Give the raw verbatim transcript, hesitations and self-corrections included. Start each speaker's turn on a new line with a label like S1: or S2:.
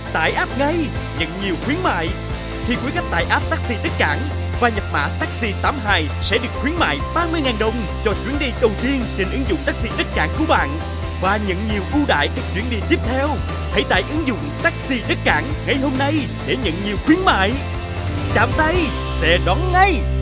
S1: Tải app ngay, nhận nhiều khuyến mại. Khi quý khách tải app Taxi Đất Cảng và nhập mã taxi tám hai sẽ được khuyến mại ba mươi nghìn đồng cho chuyến đi đầu tiên trên ứng dụng Taxi Đất Cảng của bạn và nhận nhiều ưu đãi các chuyến đi tiếp theo. Hãy tải ứng dụng Taxi Đất Cảng ngay hôm nay để nhận nhiều khuyến mại. Chạm tay, xe đón ngay.